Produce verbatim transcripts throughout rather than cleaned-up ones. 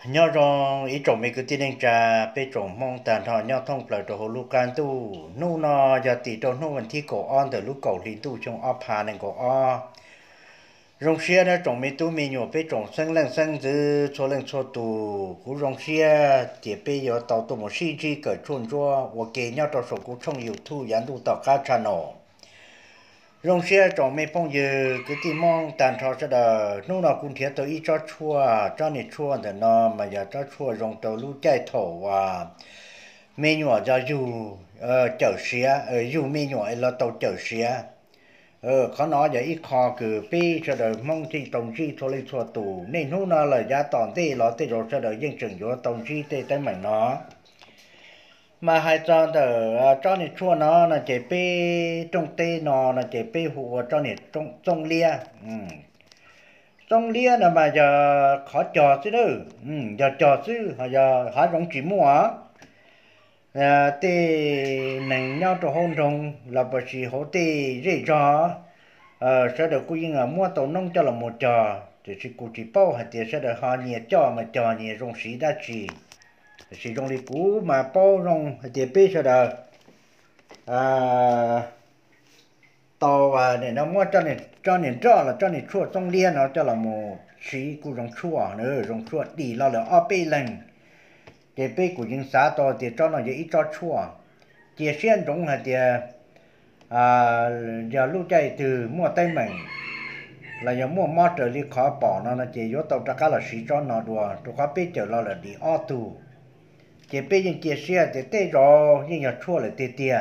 nhớ rằng ý trồng mấy cái tin anh trà bây trồng mong tàn thọ nhớ thông lại đồ hồ lu can tu nu nó giờ tỷ đồ nu vấn thi cổ on từ lúc cổ liên tu trong áp hà nên cổ o rong xia đó trồng mấy tu mấy nhổ bây trồng sinh lên sinh dư cho lên cho tu cú rong xia thì bây giờ tàu tu một xí chỉ cỡ chuồn chua và kể nhau tàu số cú trong YouTube dán tu tàu cá channel rong xe trong mấy phong giờ cái tim mong tàn thọ cho đó lúc nào cũng thiệt tôi ít cho chua cho nên chua thì nó mà giờ cho chua rong tàu lú chạy thổ và mấy nhỏ cho dù ờ chở xe ờ dù mấy nhỏ là tàu chở xe ờ khó nói giờ ít khó cứ pi cho đó mong thì tổng chi thôi lấy chua tù nên lúc nào là giá toàn tê là tê rồi cho đó dân chừng vô tổng chi tê tới mảnh nó mà hai cho đờ cho nên chua nó là chỉ bê trong tê nó là chỉ bê hụt cho nên trong trong lia ừ. Trong lia là mà giờ khó trò chứ đâu ừ. Giờ trò chứ giờ hỏi rong chỉ mua à tê nành nhau cho hôn rong là bởi vì hỗ tê dễ cho ờ sẽ được cô yên ở mua tổ nông cho là một trò thì chỉ cô chỉ bao hạt tiền sẽ được họ nhẹ cho mà trò nhẹ rong sĩ đã chỉ sử dụng đi cũ mà bao rong thì biết sao đó à tàu và để nó mua cho nên cho nên cho là cho nên chua trong liên nó cho là một sĩ cũ rong chua nữa rong chua đi lo là ở bên lần thì biết của những xã to thì cho nó dễ ít cho chua thì xuyên rong hạt thì à giờ lúc chạy từ mua tay mình là giờ mua mót trở đi khó bỏ nó là chỉ có tàu tra cá là sĩ cho nó đùa tôi khó biết trở lo là đi ô tô chỉ bây giờ chia sẻ thì tê rồi nhưng mà chua là tê tê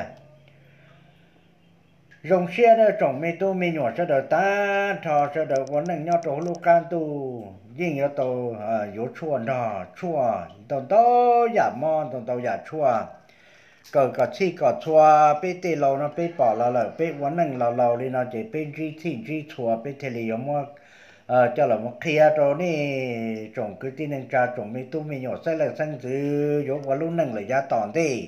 rong xe đó trồng mấy tô mấy nhỏ sẽ đỡ ta thọ sẽ đỡ vấn đề nhau trồng lúa can tu nhưng mà tàu yếu chua đó chua tàu tàu giả mòn tàu tàu giả chua cờ cờ chi cờ chua bây tê lâu nó bây bỏ là là bây vấn đề lâu lâu đi nó chỉ bây chi chi chi chua bây thế là giống mà ờ cho là một kia rồi nè trồng cái tin anh cha trồng mấy tô mấy nhỏ sẽ là sang từ yếu quá luôn nâng là giá tòn đi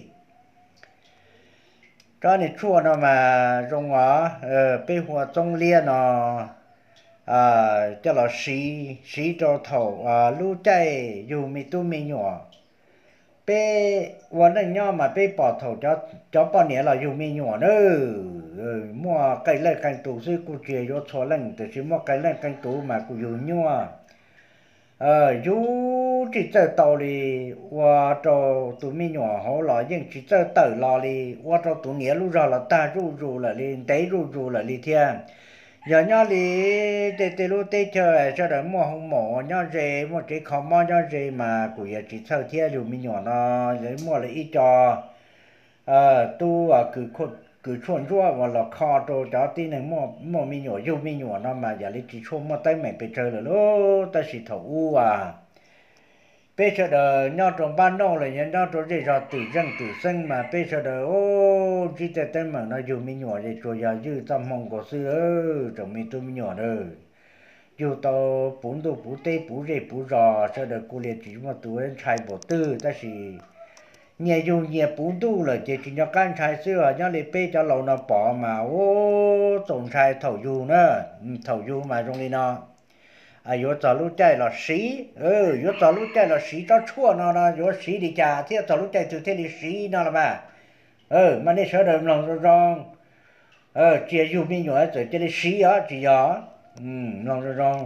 cho nên chua nó mà rong á ờ bây hoa trong lia nó à cho là xí xí cho thầu à lú chạy dù mấy tô mấy nhỏ bây vấn đề nhau mà bây bỏ thầu cho cho bao nhiêu là dù mấy nhỏ nữa mua cái lên canh tủ dưới cụ chia cho cho lên từ chỉ mua cái lên canh tủ mà cụ dù nhau ờ dù chỉ chơi tàu đi qua cho tụi mình nhỏ họ là nhưng chỉ chơi tàu là đi qua cho tụi nghĩa lúc ra là ta ru ru là đi đấy ru ru là đi thiên giờ nhau đi để để lúc để chơi cho đỡ mua không mỏ nhau gì mua chỉ không mua nhau gì mà cụ giờ chỉ chơi thiên dù mình nhỏ nó lấy mua là ít cho ờ tu à cứ khôn cứ chuẩn rua và là kho đồ đó tí này mua mua mi nhỏ yêu mi nhỏ nó mà giờ lấy chỉ cho mua tay mày bị chơi rồi lố ta chỉ thầu u à bây giờ đó nhau trong ban nô là nhân nhau trong gì rồi tự dân tự sinh mà bây giờ đó ô chỉ để tay mà nó yêu mi nhỏ thì rồi giờ như tâm hồn của sư ơi trong mi tôi mi nhỏ đó yêu tao bốn đồ bốn tê bốn rể bốn rò sau đó cô liệt chỉ mà tuổi trai bộ tư ta chỉ nhà dùng nhà bốn tu là chỉ chỉ cho can trai xưa nhá lấy bê cho lầu nó bỏ mà ô tổng trai thầu dù nữa thầu dù mà trong đi nó à yếu cho lúc chạy là xí ừ yếu cho lúc chạy là xí cho chua nó nó yếu xí đi chả thế cho lúc chạy từ thế đi xí nó là mà ừ mà nên sợ đờm lòng rong ờ chỉ dùng mình nhỏ rồi chỉ đi xí á chỉ á ừ lòng rong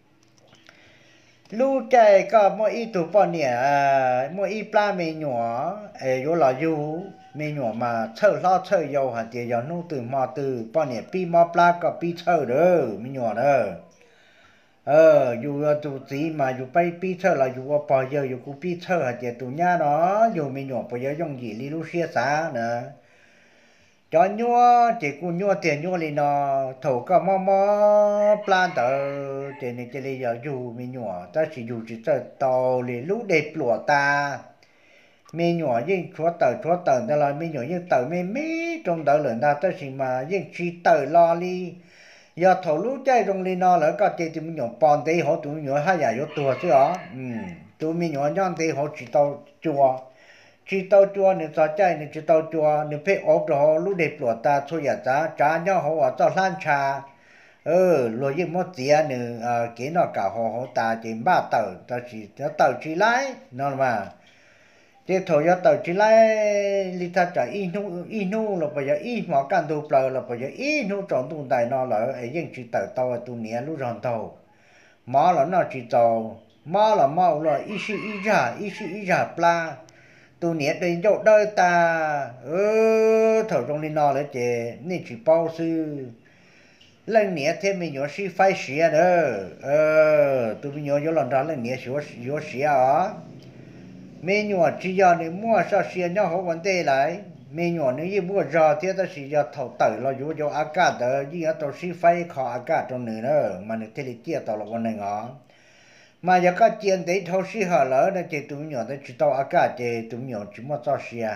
lu chạy có mỗi ít tụ bao nhiêu à mỗi ít ba mươi nhỏ ấy yo là yo mấy nhỏ mà chơi lo chơi yo hả thì giờ nó từ mà từ bao nhiêu pi mà ba có pi chơi đó mấy nhỏ đó ờ yo tụ gì mà yo bay pi chơi là yo bao giờ yo cũng pi chơi hả thì tụ nhà đó yo mấy nhỏ bao giờ dùng gì li lu xia xa nữa cho nhua chỉ cũng nhua tiền nhua li nó thầu có mò mò plan tờ tiền này chỉ li giờ dù mi nhua ta chỉ dù chỉ tờ tàu li lúc đẹp lụa ta mi nhua nhưng chúa tờ chúa tờ ta là mi nhua nhưng tờ mi mi trong tờ lớn ta ta chỉ mà nhưng chỉ tờ lo li giờ thầu lúc chơi trong li nó lỡ có chơi thì mi nhua bọn tí họ tụi nhua hai giờ vô tua chứ hả ừ tụi mi nhua nhon tí họ chỉ tàu chùa chỉ tàu chua nên sao chạy nên chỉ tàu chua nên phải ốp rồi lúc đẹp lụa ta thôi à ta trả nhau họ ở tàu lan trà ừ rồi những một tiền nữa à cái nó cả họ họ ta chỉ ba tàu ta chỉ nó tàu chỉ lái nó mà thế thôi giờ tàu chỉ lái li ta trả in nu in nu là bây giờ in mà can tu plờ là bây giờ in nu chọn tu đại nó là ấy những chỉ tàu tàu tu nhẹ lu ròn tàu mà là nó chỉ tàu mà là mà là ít sĩ ít ra ít sĩ ít ra pla tu nhẹ đây chỗ đời ta ừ thầu trong đi nó là chế nên chỉ bao sư lần nhẹ thêm mình nhớ sĩ phải xía nữa ờ tu mình nhớ nhớ lần đó lần nhẹ xíu xíu xía à mình nhớ chỉ giờ này mua sao xía nhau họ vấn đề lại mình nhớ nếu như mua ra thì ta chỉ giờ thầu tử là dù cho ác cả đó chứ giờ tao sĩ phải khó ác cả trong nữa nữa mà nếu thế thì chia tao là vấn đề ngõ mà giờ các chuyện đấy thầu sĩ họ lỡ nó chỉ tụi nhỏ đấy chỉ tao ác cả chỉ tụi nhỏ chỉ mua sao xía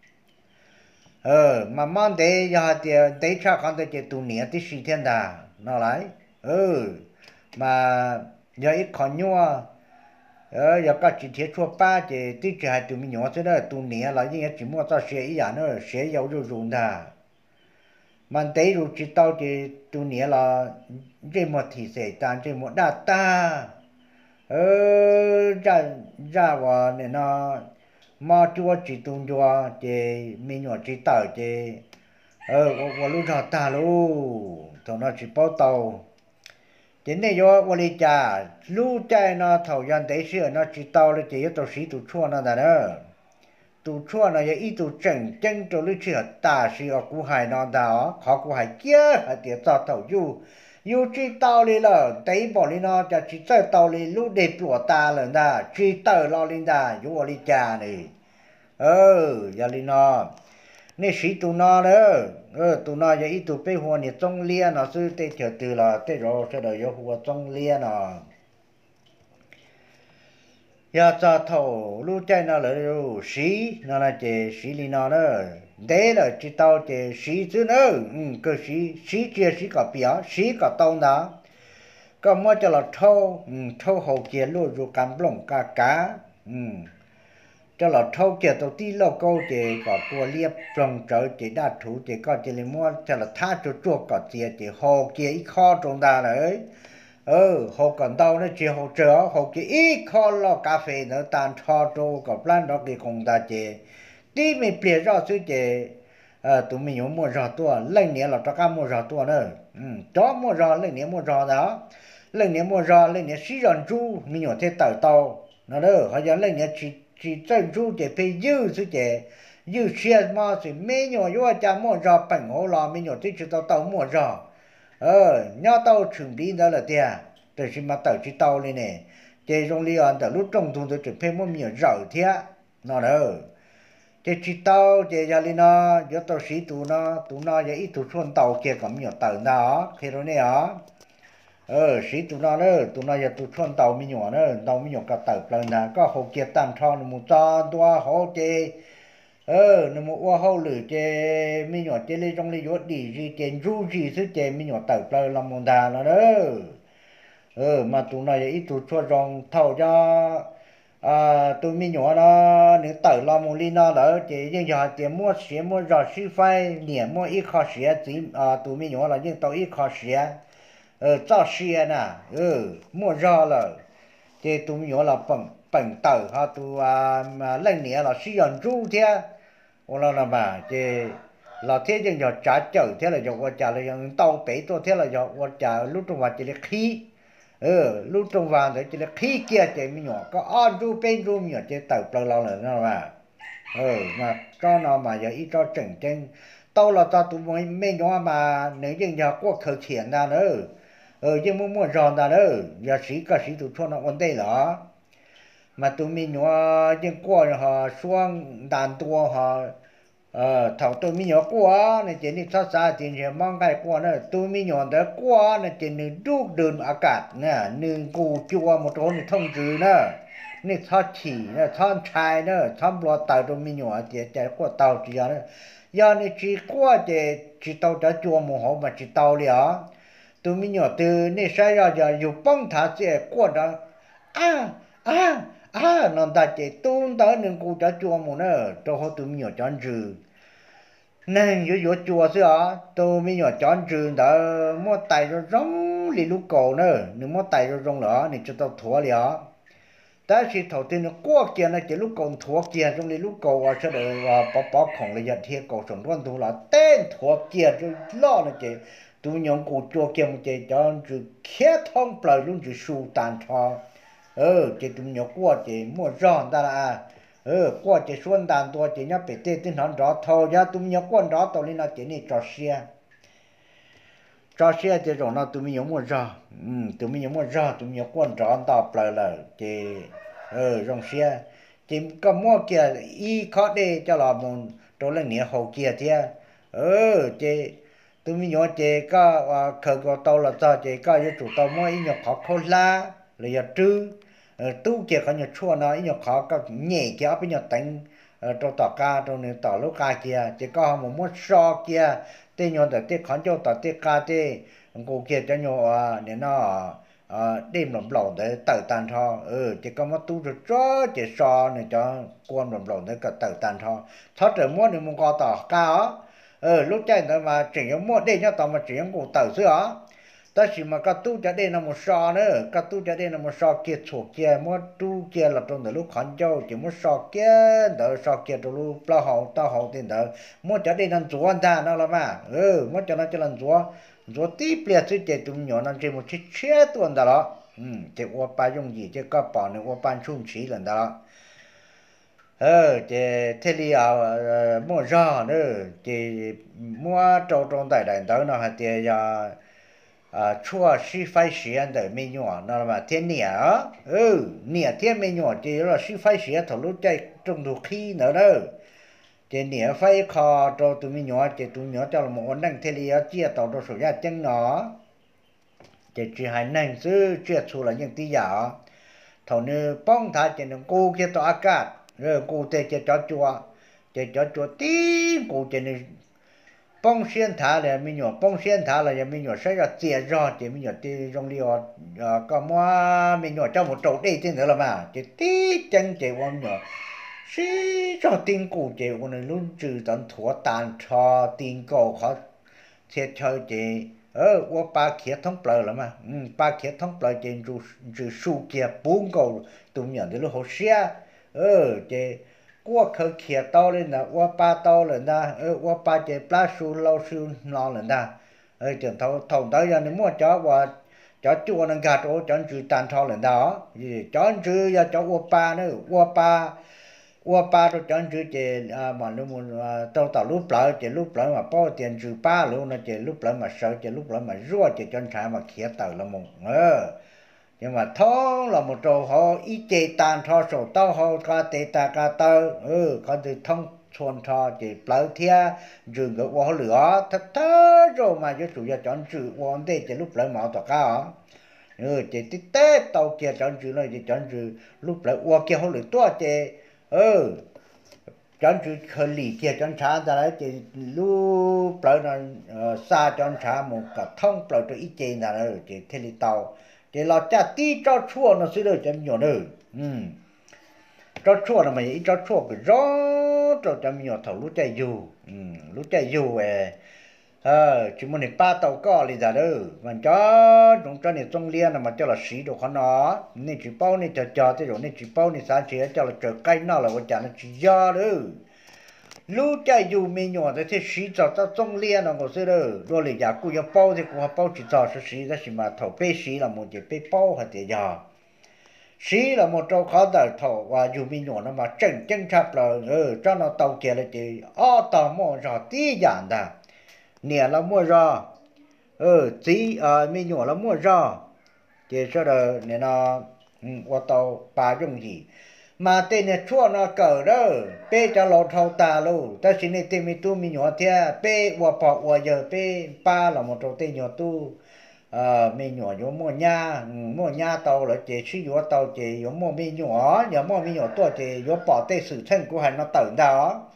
ờ mà mang đấy giờ thì đấy chắc còn đấy chỉ tụi nhẹ thì xí thiên đà nó lại ừ mà giờ ít còn nhua ờ giờ các chị thiết chua ba thì tí chỉ hai tụi mình nhỏ thế đó tụi nhẹ là như chỉ mua tao xe ý nữa xe giàu rồi dùng ta mà đấy rồi chỉ tao thì tụi nhẹ là cái một thì sẽ tan cái một đa ta ờ ra ra vào này nó mà chua chỉ tung chua thì mình nhỏ chỉ tao thì ờ vào lúc nào ta luôn thằng nó chỉ bao tàu thế này do tôi đi trả lúc chạy nó thầu dân đấy xưa nó chỉ tao là chỉ tao sĩ tụ chua nó đó nữa tụ chua nó ít tụ chân chân cho lúc chưa ta sĩ ở cú hải nó đó khó cú hải kia ở địa tao thầu du du chỉ tao đi là đấy bỏ đi nó cho chỉ chơi tao đi lúc để bùa ta là đó chỉ tao lo lên đó du tôi đi trả này ừ giờ đi nó nè sĩ tụ nó đó ờ tụ nó giờ ít tụ bây hoa nè trong lia nó sư tê chờ từ là tê rồi sẽ đợi giờ hoa trong lia nó giờ cho thầu lúc chạy nó là rồi sĩ nó là chế sĩ li nó đó đấy là chỉ tao chế sĩ chứ nữa ừ cái sĩ sĩ chia sĩ cả bia sĩ cả tao đó có mua cho là thâu ừ thâu hậu kia luôn rồi cắm lồng cá cá ừ cho là thâu kia tao tí lâu câu thì có cua liệp trồng trở thì đa thủ thì có chỉ là mua cho là tha cho chuột có tiền thì hồ kia ít kho trong ta đấy ừ hồ còn đâu nó chỉ hồ trở hồ kia ít kho lo cà phê nữa tan cho cho có plan đó cái công ta chỉ tí mình bịa ra suy chỉ ờ tụi mình muốn mua ra tua lần này là cho cá mua ra tua nữa ừ chó mua ra lần này mua ra đó lần này mua ra lần này xí ròn chu mình nhổ thế tàu tàu nó đó họ giờ lần này chỉ chỉ chân chú để phải giữ chứ để giữ xe mà thì mấy nhỏ vô cha mua ra bằng hồ là mấy nhỏ thì chỉ tao tao mua ra ờ nhớ tao chuẩn bị đó là tiền để xin mà tao chỉ tao lên nè để trong lý anh đã lúc trong thùng tôi chuẩn bị mua miếng rau thế nó đâu để chỉ tao để gia đình nó giờ tao sĩ tụ nó tụ nó giờ ít tụ xuân tàu kia có miếng tàu đó khi đó nè á ờ sĩ tụ nó đó tụ nó giờ tụ xuân tàu miếng nhỏ nữa tàu miếng nhỏ cả tàu lần nào có hồ kia tam thon một cho tua hồ chê ờ nó một hoa hồ lử chê miếng nhỏ chê lên trong lấy giót đi gì chê ru gì thứ chê miếng nhỏ tàu lần làm một đà nó đó ờ mà tụ nó giờ ít tụ xuân rong thầu cho à tụi mình nhỏ nó nếu tự lo một ly nó đỡ chỉ nhưng giờ tiền mua xe mua rau xí phai niệm mua ít khó xe chỉ à tụi mình nhỏ là nhưng tao ít khó xe ờ cho xe nè ừ mua rau là chỉ tụi mình nhỏ là bằng bằng tờ ha tụi à mà lần này là sử dụng rú thế hoặc là là mà chỉ là thế nhưng giờ trả chở thế là giờ qua trả là giờ tàu bể tôi thế là giờ qua trả lúc trong vào chỉ là khí ừ lúc trong vàng đấy chỉ là khí kia chạy mới nhỏ có on ru bên ru nhỏ chạy tàu lâu lâu nữa nó mà ừ mà cho nó mà giờ ít cho chỉnh trên tao là tao tụi mình mấy nhỏ mà nếu như giờ có khởi triển ra nữa ừ chứ muốn mua giòn ra nữa giờ sĩ cả sĩ tụi cho nó vấn đề đó mà tụi mình nhỏ nhưng qua họ xuống đàn tua họ ờ thầu tụi mình nhỏ qua này chỉ đi sát xa thì chỉ mong cái qua nữa tụi mình nhỏ đó qua này chỉ nên đúc đường ác cát nè nên cụ chua một chỗ này thông trừ nữa nên thoát chỉ nữa thoát trái nữa thoát bọt tàu tụi mình nhỏ thì chỉ qua tàu chỉ nữa giờ này chỉ qua thì chỉ tàu đã chua một hộ mà chỉ tàu liền tụi mình nhỏ từ này sai ra giờ dùng bông thả sẽ qua đó à à à nó ta chỉ tuôn tới nên cụ đã chua một nữa cho họ tụi mình nhỏ chọn trừ nên yo yo chùa xưa tụi mình nhỏ chọn trường đó mua tài rồi rong lì lúc cầu nữa nếu mà tay rồi rong lỡ thì cho tao thua liền ta chỉ thầu tiền nó qua kia nó chỉ lúc còn thua kia trong lì lúc cầu và cho được bỏ bỏ khổng là giật thiệt cầu sống luôn tu là tên thua kia cho lo nó chỉ tu nhung cụ chua kia một chỉ cho chữ khét thông bờ luôn chữ su tàn thọ ờ chỉ tu nhung qua chỉ mua giòn ta là ờ qua chỉ xuân tàn tua chỉ nhớ bị tê tin hòn rõ thôi nhá tu nhung quan rõ tao lên nó chỉ này trò xe cho xe thì rồi nó tụi mình nhúng một giờ, ừ, tụi mình nhúng một giờ, tụi mình nhúng quan trọng đọc lại là thì, ờ, rong xe, thì có mua kia y khó đi cho là một chỗ là nghĩa hậu kia chứ, ờ, thì tụi mình nhúng thì có khởi có tàu là sao thì có những chủ tàu mua y nhúng khó khô la, là giờ trừ, ờ, tu kia có nhúng chua nó y nhúng khó có nhẹ kia bên nhúng đánh, ờ, trong tàu ca trong này tàu lúc ca kia, thì có một món so kia tê nhon tại tê khán cho tại tê ca tê cô kia cho nhau à nên nó à đêm lồng lồng để tự tàn thọ ừ chỉ có một tu rồi cho chỉ so này cho quan lồng lồng để cả tự tàn thọ thoát rồi mua thì muốn có tỏ cao ừ lúc chạy nữa mà chỉ có mua đây nhá tao mà chỉ có cụ tự xưa ta chỉ mà các tu cho đây là một so nữa các tu cho đây là một so kia thuộc kia mua tu kia là trong lúc khán cho chỉ một so kia đỡ so kia trong lúc bao hậu tao hậu tiền đỡ mua cho đây là chúa anh ta nó là mà ừ mua cho nó cho là chúa chúa tí bia chứ chỉ tụi nhỏ nó chỉ một chiếc xe tuần đó ừ chỉ qua ba dùng gì chỉ có bỏ nữa qua ban chung chỉ lần đó ờ chỉ thế li à mua ra nữa chỉ mua trâu trong đại đại đó nó hay thì à à chua sư phải xuyên de mấy nhỏ nó mà thiên nhẹ ừ nhẹ thiên mấy nhỏ thì là sư phải xuyên thầu lúc chạy trong đồ khí nữa đó thì nhẹ phải khó cho tụi mình nhỏ thì tụi nhỏ cho là một con năng thiên lý chia tàu cho số gia chân nó thì chỉ hai năng chứ chia số là những tí giả thầu như bông thả thì nó cô kia tao cát rồi cô tê cho cho chua thì cho chua tí cô thì bông xuyên thả là mình nhỏ bông xuyên thả là mình nhỏ sẽ ra chia ra thì mình nhỏ thì trong đi ở có mua mình nhỏ trong một chỗ đây thế nữa là mà thì tí chân chỉ quan nhỏ xí cho tiền cụ chỉ quan này luôn trừ tận thua tàn cho tiền cổ khó thiệt chơi chỉ ờ qua ba kia thông bờ là mà ừ ba kia thông bờ trên trừ trừ su kia bốn cổ tụi nhỏ thì lúc họ xe ờ chỉ qua khởi kia tao lên là qua ba tao lên da ờ qua ba chế ba su lâu su nó lên da ờ trường thầu thầu tới giờ nếu mua chó qua chó chua nó gạt ô chó chữ tàn thao lên đó gì chó chữ giờ chó qua ba nữa qua ba qua ba rồi chó chữ chế à mà lúc muốn tao tao lúc lại chế lúc lại mà bao tiền chữ ba luôn nó chế lúc lại mà sợ chế lúc lại mà rua chế chó trái mà kia tao là một ờ nhưng mà thong là một trò họ ít chế tàn thọ sổ tao họ ca tê ta ca tao ừ có từ thông xuân thọ chỉ bảo thia rừng cái quả lửa thật thơ rồi mà cho chủ nhà chọn chữ quan đề chỉ lúc lại mạo tọa cao ừ chỉ tít tết tàu kia chọn chữ này chỉ chọn chữ lúc lại qua kia họ lửa tua chỉ ừ chọn chữ khởi lì kia chọn trả ra đấy chỉ lúc lại là xa chọn trả một cả thông lại cho ít chế là rồi chỉ thế li tàu để lo cha tí cho chua nó sẽ được chấm nhỏ nữa, um, cho chua là mày cho chua cái rõ cho chấm nhỏ thầu lúc chạy dù, um, lúc chạy dù về, ờ, chỉ muốn ba tàu có liền ra đó, mà cho chúng cho này trong liên là mà cho là xí đồ khó nó, nên chỉ bao này cho cho thế rồi nên chỉ bao này sáng chế cho là trở cây nó là quan trọng là chỉ do đó. Lúc chạy dù mình nhỏ thì thế xí cho ta trong liên là một sự đó rồi lại giả cụ yang bao thì cụ bao chỉ cho số xí đó chỉ mà thầu bê xí là một cái bê bao hay thế giờ xí là một trâu khó đợi thầu và dù mình nhỏ nó mà chân chân chập là ừ cho nó tàu kia là chỉ ở tàu mua ra tí giản đã nè là mua ra ừ tí à mình nhỏ là mua ra thì sau đó nè nó qua tàu ba dùng gì mà tên này chua nó cỡ đó bê cho lọt thâu ta luôn ta xin này tên mi tu mi nhỏ thia bê qua bỏ qua giờ bê ba là một trò tên nhỏ tu à mi nhỏ giống mua nha mua nha tàu là chỉ sử dụng tàu chỉ giống mua mi nhỏ giờ mua mi nhỏ tua chỉ giống bỏ tên sự thân của hắn nó tự đó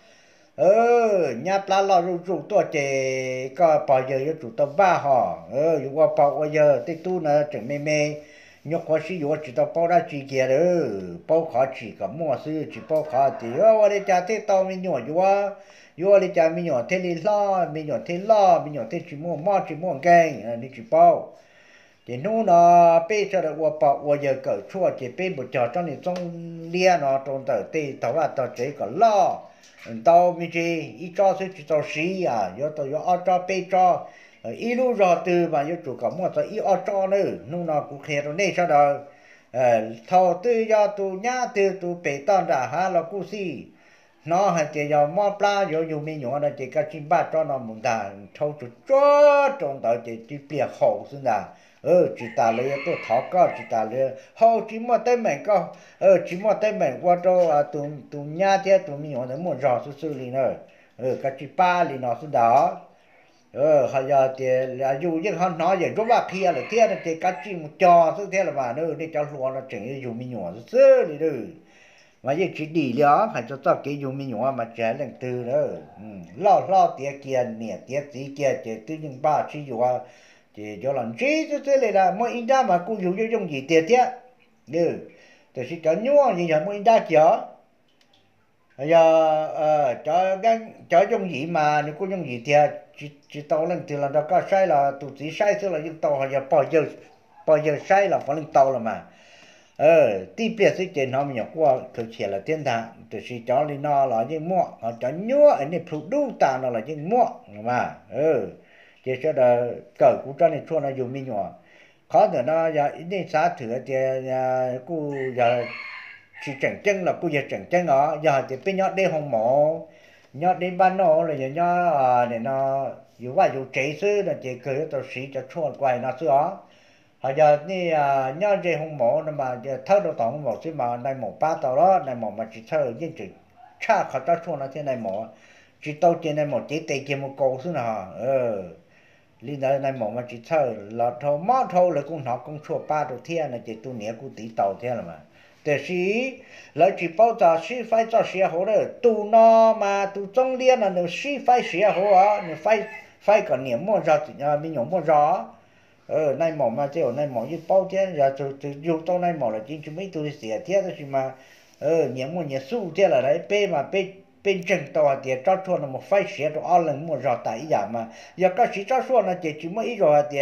ừ nha lá lò ru ru tua chỉ có bỏ giờ cho chủ tàu ba họ ừ qua bỏ qua giờ tên tu nó chẳng mê mê nhóc khó sử dụng chỉ tao bao ra chỉ kia đó bao khó chỉ có mua sư chỉ bao khó thì ô ở đây cha thế tao mình nhỏ chứ quá ô ở đây cha mình nhỏ thế đi lo mình nhỏ thế lo mình nhỏ thế chỉ mua mua chỉ mua cây đi chỉ bao thì nu nó bây giờ là qua bảo qua giờ cởi chua thì bây một giờ trong này trong lia nó trong tờ tê tao là tao chỉ có lo tao mình chỉ ít cho sẽ chỉ tao xí à giờ tao giờ ở cho bây cho ít lúc rồi từ mà giờ chủ cả mua tao ít ở cho nữa nu nó cũng khéo rồi này sao đó thầu tư do tu nhá tư tu bể tao đã ha là cú si nó hay chỉ giờ mua pla giờ dùng mình nhỏ là chỉ cái chim ba cho nó muốn đàn thâu chút cho trong tao chỉ chỉ bịa hậu xin đà ờ chỉ ta lấy tôi tháo có chỉ ta lấy hậu chỉ mua tay mình có ờ chỉ mua tay mình qua cho à tụ tụ nhà thế tụ mình nhỏ nó muốn rõ sự sự liền nữa ờ cái chỉ ba liền nó xin đó ờ hay giờ thì là dù những hắn nói vậy rất là kia là kia là thì cái chỉ một trò sự thế là mà nữa để cho luôn là chừng dùng mình nhỏ sự sự liền nữa mà giờ chỉ đi đó hay cho tao cái dùng mình nhỏ mà trẻ lần từ nữa lo lo tiệt kia nè tiệt gì kia chỉ tự nhiên ba chỉ dùng thì cho lần trí thế thế này là mỗi inda mà cũng dùng cho dùng gì tiệt thế được thì chỉ cho nhau như vậy mỗi inda chở giờ ờ cho cái cho dùng gì mà nếu cũng dùng gì thì chỉ chỉ tàu lần từ là đó có sai là tụi chỉ sai thế là dùng tàu hay là bao giờ bao giờ sai là phải lên tàu là mà ờ tí biệt sẽ trên họ mình qua thực hiện là thiên thang thì chỉ cho lên nó là những mua họ cho nhau anh ấy phụ đủ ta nó là những mua mà ờ chỉ cho là cởi cũng cho nên cho nó dùng mình nhỏ khó nữa nó giờ ít đi xã thử thì cô giờ chỉ chẳng chân là cô giờ chẳng chân đó giờ thì bên nhót đi hồng mộ nhót đi ban nó là giờ nhót để nó dù vậy dù chế sư là chỉ cười tao sĩ cho chuột quay nó xưa họ giờ ni nhót đi hồng mộ nó mà giờ thâu đồ tổng một xí mà này một ba tàu đó này một mà chỉ thâu những chữ cha họ cho chuột nó thế này một chỉ tao trên này một chỉ tây kia một câu xí nào ờ liên đời này một mà chỉ thâu là thâu mót thâu là cũng nó cũng chua ba đồ thiên là chỉ tu nghĩa cũng tí tàu thế là mà để sĩ lại chỉ bao giờ sĩ phải cho sĩ hậu rồi tu nó mà tu trong liên là nếu sĩ phải sĩ hậu á nếu phải phải có niệm mua ra thì nhà mình nhổm mua ra ờ này mỏ mà chứ này mỏ như bao thế giờ từ từ dùng tao này mỏ là chính chúng mấy tôi xỉa thế đó chứ mà ờ niệm mua niệm su thế là đấy p mà p bên chân tao thì cho chuột là một phải xỉa rồi ăn lần mua ra tại giờ mà giờ có sĩ cho chuột là chỉ chỉ mấy rồi thì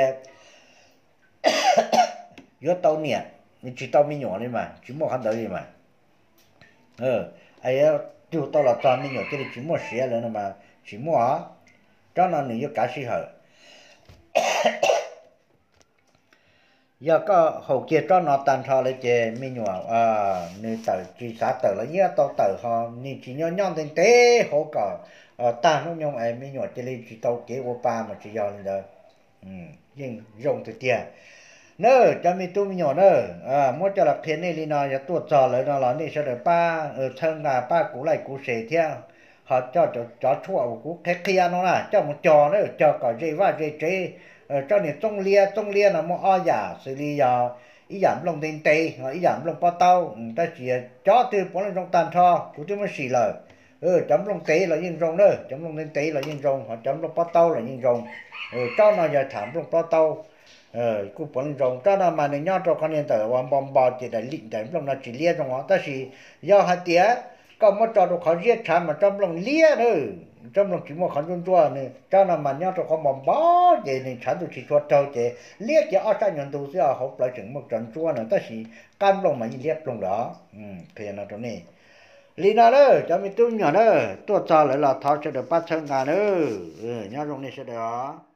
giờ tao niệm你知道没用的嘛？只莫看到的嘛。呃，哎呀，就到了当没用，这里只莫写人了嘛，只莫啊，当然你要改时候。giờ có hậu kia cho nó tàn thọ lại chè mi nhọ à người tự chỉ xã tự là nhớ tao tự họ ni chỉ nhớ nhon tên tế hậu cả à ta nó nhung ai mi nhọ chỉ lấy chỉ tao kế của ba mà chỉ giờ lên đó ừ nhưng dùng từ tiền nơ cho mi tu mi nhỏ nơ à mỗi cho là phiền này li nó giờ tuột trò lại nó là này sẽ được ba ở thân là ba cũ lại cũ sể theo họ cho cho cho chua cũ thế kia nó là cho một trò nữa cho cả dây va dây chế cho nên trong lia trong lia là một o giả xử lý giờ ý giảm lòng tiền tệ ý giảm lòng bao tao ta chỉ cho từ bốn lần trong tàn thọ của chúng nó xì lời ừ chấm lòng tế là những rồng nữa chấm lòng tiền tệ là những rồng họ chấm lòng bao tao là những rồng ừ cho nó giờ thảm lòng bao tao ờ cũng bốn rồng cho nó mà nên nhớ cho con nên tờ hoàn bom bò chỉ để lịnh để lòng nó chỉ lia trong đó ta chỉ do hai tía có một trò đồ khó giết chán mà trong lòng lia nữa trong lòng chỉ một khán trung chua này cho nó mà nhớ cho con bom bò vậy này chán tôi chỉ cho trâu chế lia chỉ ở trong nhận tu sẽ học lại chừng một trận chua nữa ta chỉ cam lòng mà như lia lòng đó ừ thì nó trong này lý nào đó cho mình tu nhỏ đó tôi cho lại là tháo cho được bắt chân ngà nữa ừ nhớ trong này sẽ được